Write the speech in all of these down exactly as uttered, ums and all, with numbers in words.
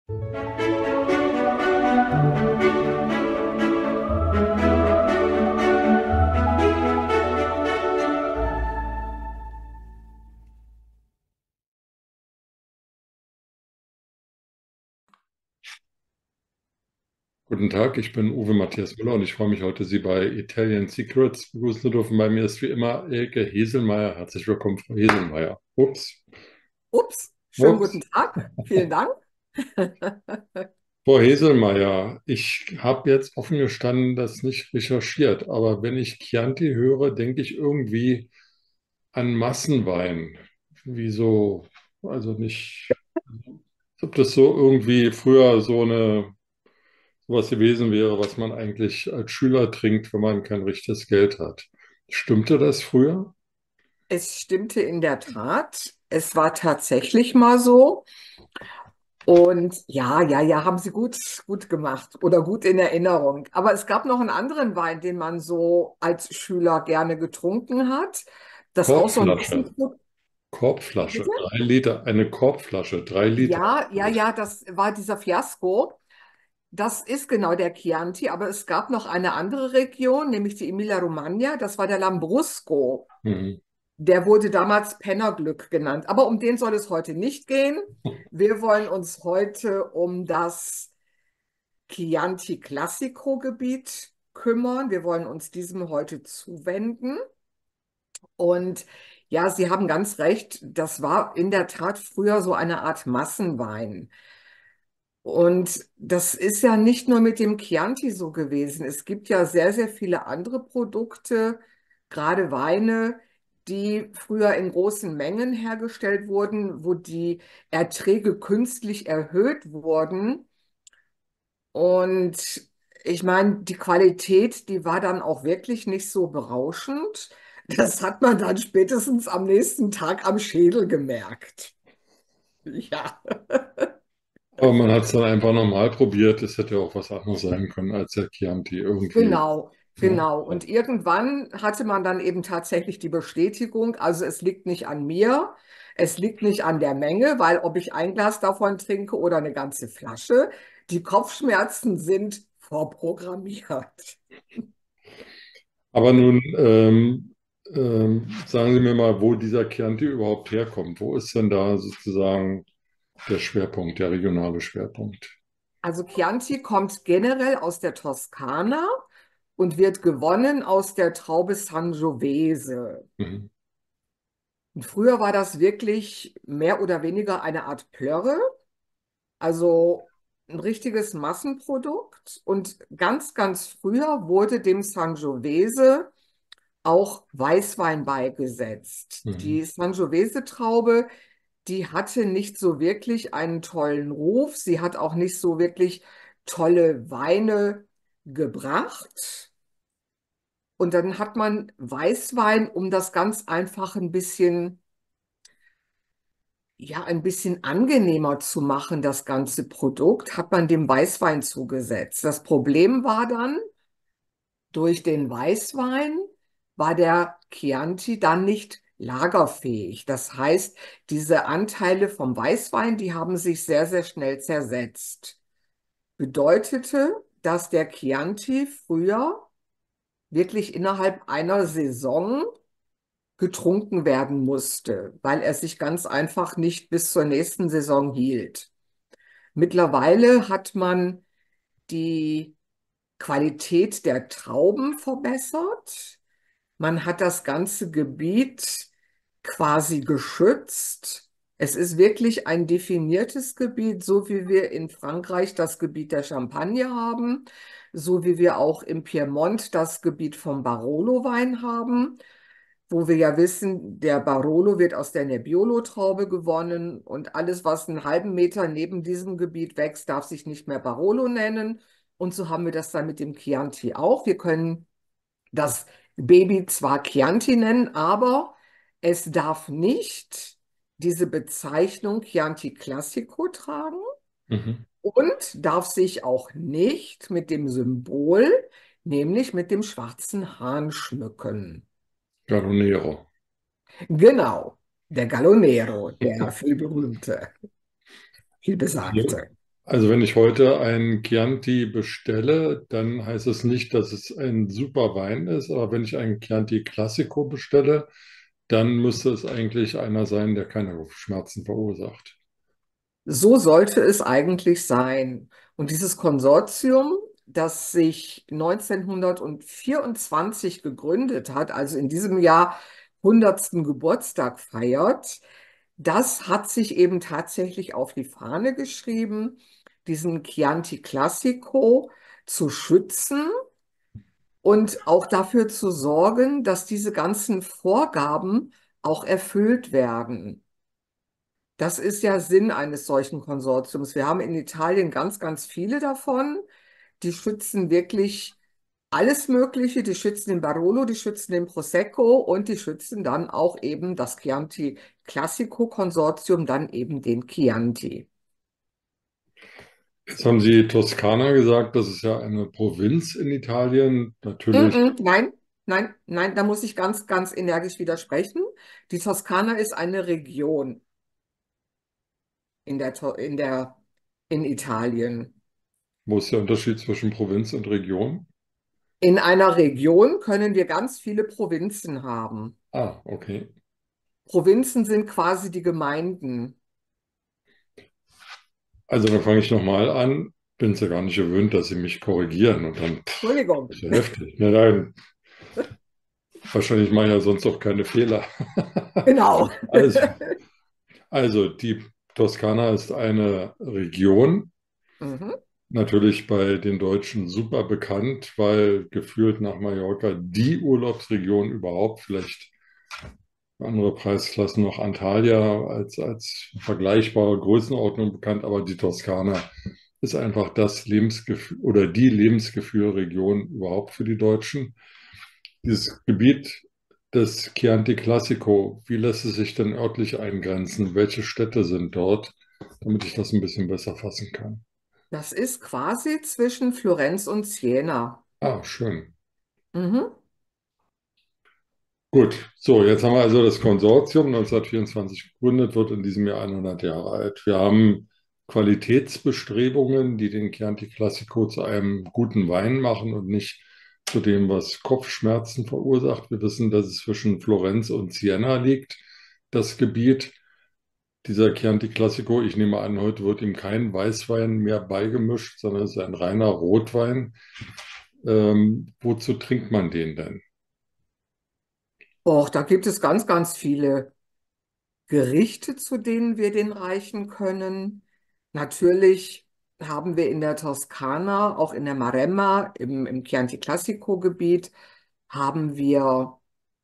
Guten Tag, ich bin Uwe Matthias Müller und ich freue mich heute, Sie bei Italian Secrets begrüßen zu dürfen. Bei mir ist wie immer Elke Heselmeier. Herzlich willkommen, Frau Heselmeier. Ups, Ups, schönen ups. guten Tag. Vielen Dank. Frau Heselmeier, ich habe jetzt offen gestanden das nicht recherchiert, aber wenn ich Chianti höre, denke ich irgendwie an Massenwein. Wieso? Also nicht, als ob das so irgendwie früher so eine sowas gewesen wäre, was man eigentlich als Schüler trinkt, wenn man kein richtiges Geld hat. Stimmte das früher? Es stimmte in der Tat. Es war tatsächlich mal so. Und ja, ja, ja, haben Sie gut, gut gemacht oder gut in Erinnerung. Aber es gab noch einen anderen Wein, den man so als Schüler gerne getrunken hat. Das auch so ein Korbflasche. Massenprodukt. Korbflasche, drei Liter, eine Korbflasche, drei Liter. Ja, ja, ja, das war dieser Fiasco. Das ist genau der Chianti, aber es gab noch eine andere Region, nämlich die Emilia-Romagna. Das war der Lambrusco. Mhm. Der wurde damals Pennerglück genannt. Aber um den soll es heute nicht gehen. Wir wollen uns heute um das Chianti Classico-Gebiet kümmern. Wir wollen uns diesem heute zuwenden. Und ja, Sie haben ganz recht, das war in der Tat früher so eine Art Massenwein. Und das ist ja nicht nur mit dem Chianti so gewesen. Es gibt ja sehr, sehr viele andere Produkte, gerade Weine, die früher in großen Mengen hergestellt wurden, wo die Erträge künstlich erhöht wurden. Und ich meine, die Qualität, die war dann auch wirklich nicht so berauschend. Das hat man dann spätestens am nächsten Tag am Schädel gemerkt. Ja. Aber man hat es dann einfach nochmal probiert. Es hätte auch was anderes sein können als der Chianti irgendwie. Genau, Ja. genau. Und irgendwann hatte man dann eben tatsächlich die Bestätigung, also es liegt nicht an mir, es liegt nicht an der Menge, weil ob ich ein Glas davon trinke oder eine ganze Flasche, die Kopfschmerzen sind vorprogrammiert. Aber nun ähm, ähm, sagen Sie mir mal, wo dieser Chianti überhaupt herkommt. Wo ist denn da sozusagen der Schwerpunkt, der regionale Schwerpunkt? Also Chianti kommt generell aus der Toskana und wird gewonnen aus der Traube Sangiovese. Mhm. Und früher war das wirklich mehr oder weniger eine Art Plörre. Also ein richtiges Massenprodukt. Und ganz, ganz früher wurde dem Sangiovese auch Weißwein beigesetzt. Mhm. Die Sangiovese-Traube, die hatte nicht so wirklich einen tollen Ruf. Sie hat auch nicht so wirklich tolle Weine gebracht. Und dann hat man Weißwein, um das ganz einfach ein bisschen ja, ein bisschen angenehmer zu machen, das ganze Produkt, hat man dem Weißwein zugesetzt. Das Problem war dann, durch den Weißwein war der Chianti dann nicht lagerfähig. Das heißt, diese Anteile vom Weißwein, die haben sich sehr, sehr schnell zersetzt. Bedeutete, dass der Chianti früher wirklich innerhalb einer Saison getrunken werden musste, weil er sich ganz einfach nicht bis zur nächsten Saison hielt. Mittlerweile hat man die Qualität der Trauben verbessert. Man hat das ganze Gebiet quasi geschützt. Es ist wirklich ein definiertes Gebiet, so wie wir in Frankreich das Gebiet der Champagne haben, so wie wir auch im Piemont das Gebiet vom Barolo-Wein haben, wo wir ja wissen, der Barolo wird aus der Nebbiolo-Traube gewonnen und alles, was einen halben Meter neben diesem Gebiet wächst, darf sich nicht mehr Barolo nennen. Und so haben wir das dann mit dem Chianti auch. Wir können das Baby zwar Chianti nennen, aber es darf nicht diese Bezeichnung Chianti Classico tragen Mhm. und darf sich auch nicht mit dem Symbol, nämlich mit dem schwarzen Hahn schmücken. Carbonero. Genau, der Gallonero, der vielberühmte, Ja. vielbesagte. Also wenn ich heute ein Chianti bestelle, dann heißt es nicht, dass es ein super Wein ist, aber wenn ich einen Chianti Classico bestelle, dann müsste es eigentlich einer sein, der keine Kopfschmerzen verursacht. So sollte es eigentlich sein. Und dieses Konsortium, das sich neunzehnhundertvierundzwanzig gegründet hat, also in diesem Jahr hundertsten Geburtstag feiert, das hat sich eben tatsächlich auf die Fahne geschrieben, diesen Chianti Classico zu schützen und auch dafür zu sorgen, dass diese ganzen Vorgaben auch erfüllt werden. Das ist ja Sinn eines solchen Konsortiums. Wir haben in Italien ganz, ganz viele davon. Die schützen wirklich alles Mögliche. Die schützen den Barolo, die schützen den Prosecco und die schützen dann auch eben das Chianti Classico Konsortium, dann eben den Chianti. Jetzt haben Sie Toskana gesagt, das ist ja eine Provinz in Italien. Mm, Natürlich mm, nein, nein, nein, da muss ich ganz, ganz energisch widersprechen. Die Toskana ist eine Region in der, To- in der, in Italien. wo ist der Unterschied zwischen Provinz und Region? In einer Region können wir ganz viele Provinzen haben. Ah, okay. Provinzen sind quasi die Gemeinden. Also dann fange ich nochmal an. Bin es ja gar nicht gewöhnt, dass Sie mich korrigieren und dann, pff, Entschuldigung. ist ja heftig. Nein, nein, wahrscheinlich mache ich ja sonst auch keine Fehler. Genau. Also, also die Toskana ist eine Region, Mhm. natürlich bei den Deutschen super bekannt, weil gefühlt nach Mallorca die Urlaubsregion überhaupt, vielleicht andere Preisklassen noch Antalya als, als vergleichbare Größenordnung bekannt, aber die Toskana ist einfach das Lebensgefühl oder die Lebensgefühlregion überhaupt für die Deutschen. Dieses Gebiet des Chianti Classico, wie lässt es sich denn örtlich eingrenzen? Welche Städte sind dort, damit ich das ein bisschen besser fassen kann? Das ist quasi zwischen Florenz und Siena. Ah, schön. Mhm. Gut, so, jetzt haben wir also das Konsortium neunzehnhundertvierundzwanzig gegründet, wird in diesem Jahr hundert Jahre alt. Wir haben Qualitätsbestrebungen, die den Chianti Classico zu einem guten Wein machen und nicht zu dem, was Kopfschmerzen verursacht. Wir wissen, dass es zwischen Florenz und Siena liegt, das Gebiet. Dieser Chianti Classico, ich nehme an, heute wird ihm kein Weißwein mehr beigemischt, sondern es ist ein reiner Rotwein. Ähm, wozu trinkt man den denn? Och, da gibt es ganz, ganz viele Gerichte, zu denen wir den reichen können. Natürlich haben wir in der Toskana, auch in der Maremma, im, im Chianti Classico-Gebiet, haben wir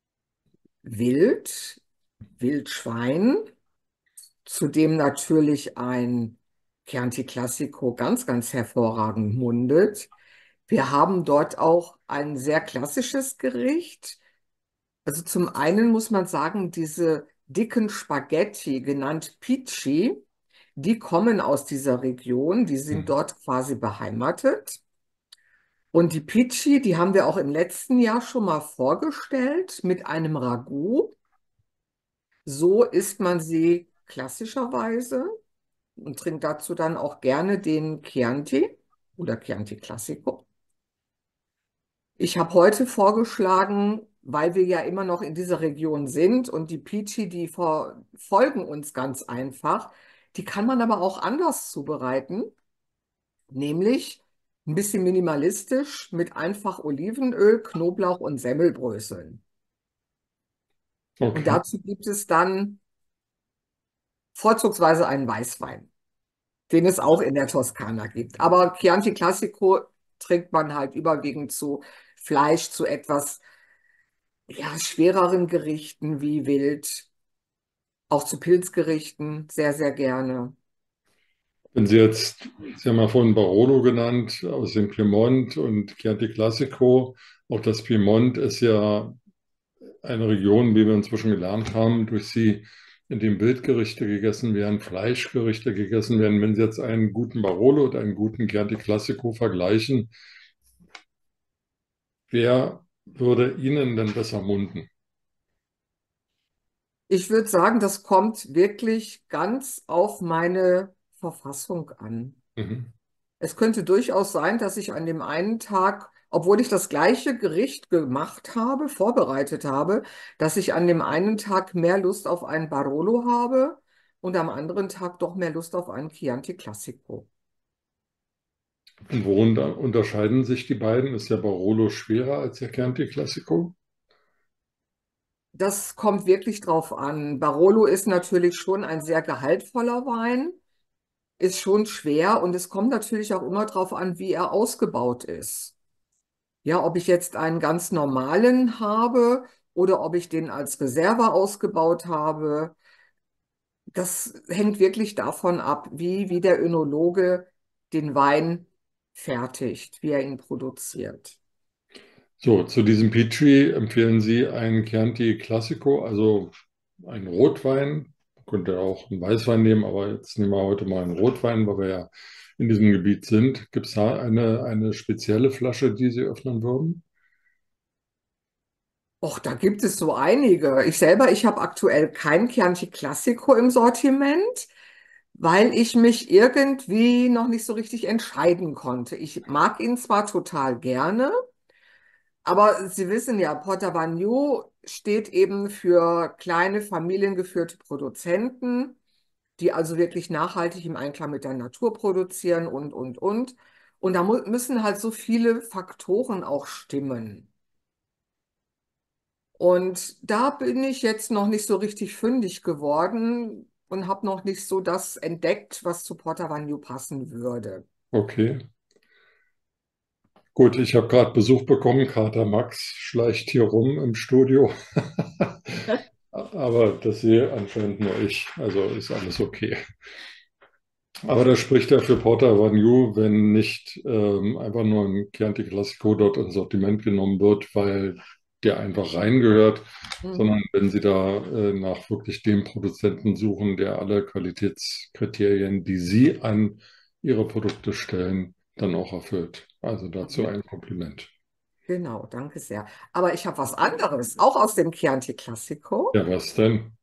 Wild, Wildschwein, zudem natürlich ein Chianti Classico ganz, ganz hervorragend mundet. Wir haben dort auch ein sehr klassisches Gericht. Also zum einen muss man sagen, diese dicken Spaghetti, genannt Pici, die kommen aus dieser Region, die sind Hm. dort quasi beheimatet. Und die Pici, die haben wir auch im letzten Jahr schon mal vorgestellt mit einem Ragout. So isst man sie klassischerweise und trinkt dazu dann auch gerne den Chianti oder Chianti Classico. Ich habe heute vorgeschlagen, weil wir ja immer noch in dieser Region sind und die Peachy, die ver- folgen uns ganz einfach, die kann man aber auch anders zubereiten, nämlich ein bisschen minimalistisch mit einfach Olivenöl, Knoblauch und Semmelbröseln. Und Okay. dazu gibt es dann vorzugsweise einen Weißwein, den es auch in der Toskana gibt. Aber Chianti Classico trinkt man halt überwiegend zu Fleisch, zu etwas ja, schwereren Gerichten wie Wild, auch zu Pilzgerichten sehr, sehr gerne. Wenn Sie jetzt, Sie haben ja vorhin Barolo genannt, aus dem Piemont und Chianti Classico. Auch das Piemont ist ja eine Region, wie wir inzwischen gelernt haben, durch Sie, in dem Wildgerichte gegessen werden, Fleischgerichte gegessen werden. Wenn Sie jetzt einen guten Barolo und einen guten Chianti Classico vergleichen, wer würde Ihnen denn besser munden? Ich würde sagen, das kommt wirklich ganz auf meine Verfassung an. Mhm. Es könnte durchaus sein, dass ich an dem einen Tag, obwohl ich das gleiche Gericht gemacht habe, vorbereitet habe, dass ich an dem einen Tag mehr Lust auf einen Barolo habe und am anderen Tag doch mehr Lust auf einen Chianti Classico. Und worin da unterscheiden sich die beiden? Ist der Barolo schwerer als der Chianti Classico? Das kommt wirklich drauf an. Barolo ist natürlich schon ein sehr gehaltvoller Wein, ist schon schwer und es kommt natürlich auch immer drauf an, wie er ausgebaut ist. Ja, ob ich jetzt einen ganz normalen habe oder ob ich den als Reserve ausgebaut habe, das hängt wirklich davon ab, wie, wie der Önologe den Wein fertigt, wie er ihn produziert. So, zu diesem Peachy empfehlen Sie einen Chianti Classico, also einen Rotwein. Man könnte auch einen Weißwein nehmen, aber jetzt nehmen wir heute mal einen Rotwein, weil wir ja in diesem Gebiet sind. Gibt es da eine, eine spezielle Flasche, die Sie öffnen würden? Och, da gibt es so einige. Ich selber, ich habe aktuell kein Chianti Classico im Sortiment, weil ich mich irgendwie noch nicht so richtig entscheiden konnte. Ich mag ihn zwar total gerne, aber Sie wissen ja, Porta Vagno steht eben für kleine familiengeführte Produzenten, die also wirklich nachhaltig im Einklang mit der Natur produzieren und, und, und. Und da mu müssen halt so viele Faktoren auch stimmen. Und da bin ich jetzt noch nicht so richtig fündig geworden und habe noch nicht so das entdeckt, was zu Porta Vagno passen würde. Okay. Gut, ich habe gerade Besuch bekommen. Kater Max schleicht hier rum im Studio. Aber das sehe anscheinend nur ich. Also ist alles okay. Aber das spricht ja für Porta Vanille, wenn nicht ähm, einfach nur ein Chianti Classico dort ins Sortiment genommen wird, weil der einfach reingehört, Mhm. sondern wenn Sie da äh, nach wirklich dem Produzenten suchen, der alle Qualitätskriterien, die Sie an Ihre Produkte stellen, dann auch erfüllt. Also dazu Mhm. ein Kompliment. Genau, danke sehr. Aber ich habe was anderes, auch aus dem Chianti Classico. Ja, was denn?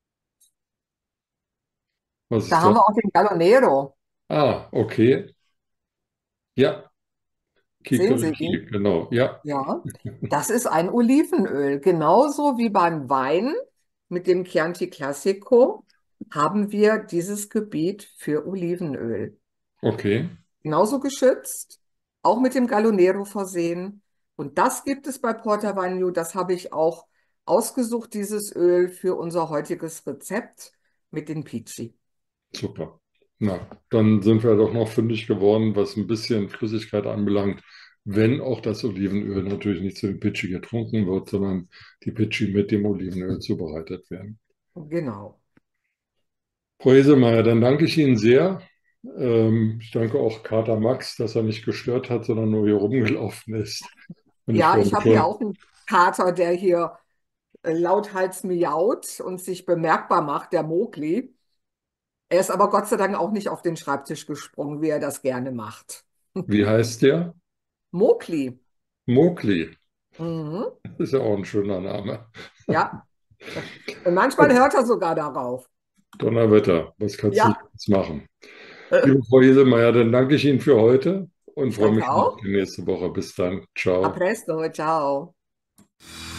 Was Da ist haben das? wir auch den Galonero. Ah, okay. Ja, Sehen Sie Kikeriki, ihn? genau. Ja, Ja. Das ist ein Olivenöl. Genauso wie beim Wein mit dem Chianti Classico haben wir dieses Gebiet für Olivenöl. okay. Genauso geschützt, auch mit dem Galonero versehen. Und das gibt es bei Porta Vagno. Das habe ich auch ausgesucht, dieses Öl für unser heutiges Rezept mit den Pici. Super. Na, dann sind wir doch noch fündig geworden, was ein bisschen Flüssigkeit anbelangt, wenn auch das Olivenöl natürlich nicht zu dem Pitchi getrunken wird, sondern die Pitchi mit dem Olivenöl zubereitet werden. Genau. Frau Heselmeier, dann danke ich Ihnen sehr. Ähm, ich danke auch Kater Max, dass er nicht gestört hat, sondern nur hier rumgelaufen ist. Und ich Ja, freue ich mich habe hier schon, auch einen Kater, der hier äh, lauthals miaut und sich bemerkbar macht, der Mowgli. Er ist aber Gott sei Dank auch nicht auf den Schreibtisch gesprungen, wie er das gerne macht. wie heißt der? Mowgli. Mowgli. Mhm. Das ist ja auch ein schöner Name. Ja. Und manchmal hört er sogar darauf. Donnerwetter, was kannst du Ja, jetzt machen? Liebe Frau Heselmeier, dann danke ich Ihnen für heute und ich freue danke mich schon auf auch. die nächste Woche. Bis dann. A Ciao. presto, ciao.